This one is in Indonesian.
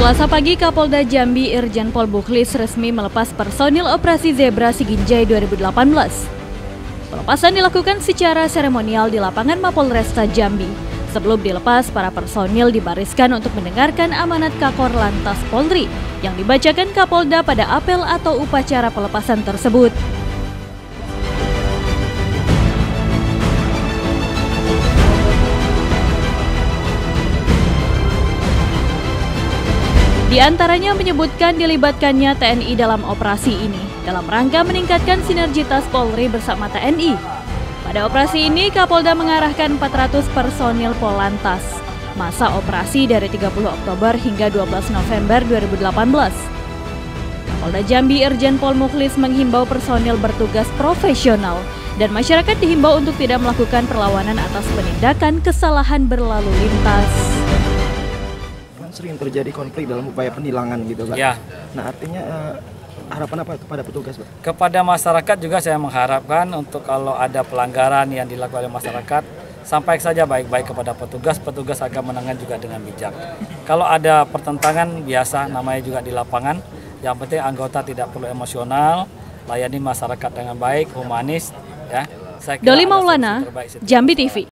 Selasa pagi, Kapolda Jambi Irjen Pol Mukhlis resmi melepas personil Operasi Zebra Siginjai 2018. Pelepasan dilakukan secara seremonial di lapangan Mapolresta Jambi. Sebelum dilepas, para personil dibariskan untuk mendengarkan amanat Kakor Lantas Polri yang dibacakan Kapolda pada apel atau upacara pelepasan tersebut. Di antaranya menyebutkan dilibatkannya TNI dalam operasi ini dalam rangka meningkatkan sinergitas Polri bersama TNI. Pada operasi ini, Kapolda mengarahkan 400 personil Polantas. Masa operasi dari 30 Oktober hingga 12 November 2018. Kapolda Jambi Irjen Pol Mukhlis menghimbau personil bertugas profesional dan masyarakat dihimbau untuk tidak melakukan perlawanan atas penindakan kesalahan berlalu lintas. Sering terjadi konflik dalam upaya penilangan gitu, Pak. Ya. Nah, artinya harapan apa kepada petugas, Pak? Kepada masyarakat juga saya mengharapkan untuk kalau ada pelanggaran yang dilakukan oleh masyarakat, sampaikan saja baik-baik kepada petugas akan menangani juga dengan bijak. Kalau ada pertentangan biasa, namanya juga di lapangan, yang penting anggota tidak perlu emosional, layani masyarakat dengan baik, humanis, ya. Doli Maulana, Jambi TV.